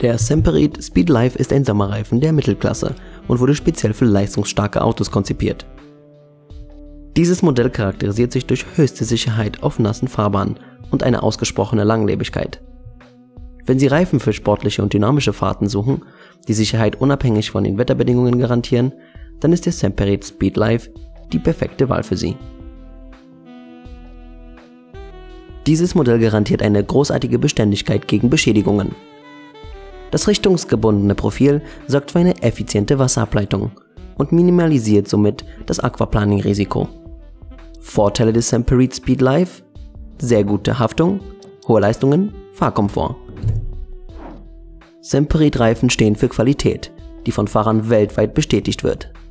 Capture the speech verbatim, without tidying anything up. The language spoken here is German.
Der Semperit Speedlife ist ein Sommerreifen der Mittelklasse und wurde speziell für leistungsstarke Autos konzipiert. Dieses Modell charakterisiert sich durch höchste Sicherheit auf nassen Fahrbahnen und eine ausgesprochene Langlebigkeit. Wenn Sie Reifen für sportliche und dynamische Fahrten suchen, die Sicherheit unabhängig von den Wetterbedingungen garantieren, dann ist der Semperit Speedlife die perfekte Wahl für Sie. Dieses Modell garantiert eine großartige Beständigkeit gegen Beschädigungen. Das richtungsgebundene Profil sorgt für eine effiziente Wasserableitung und minimalisiert somit das Aquaplaning-Risiko. Vorteile des Semperit Speedlife: sehr gute Haftung, hohe Leistungen, Fahrkomfort. Semperit-Reifen stehen für Qualität, die von Fahrern weltweit bestätigt wird.